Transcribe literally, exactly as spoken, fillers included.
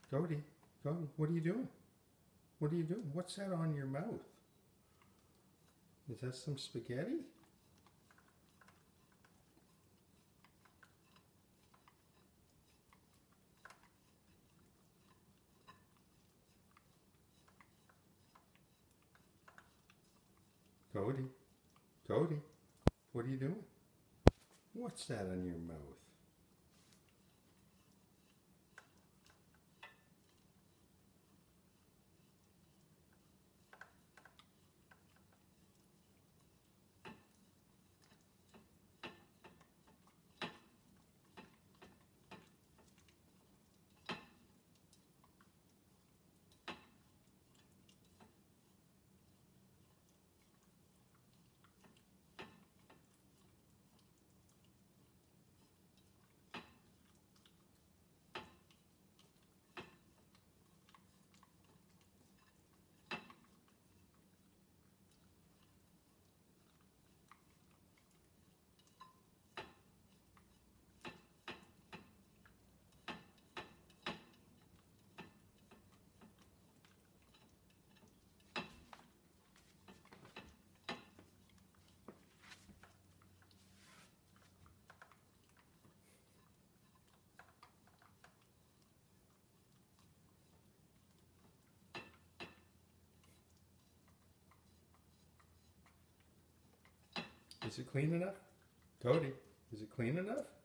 Kodi, Kodi, what are you doing? What are you doing? What's that on your mouth? Is that some spaghetti? Kodi, Kodi, what are you doing? What's that on your mouth? Is it clean enough? Kodi, is it clean enough?